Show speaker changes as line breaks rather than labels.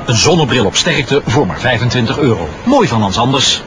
Een zonnebril op sterkte voor maar €25. Mooi van Hans Anders.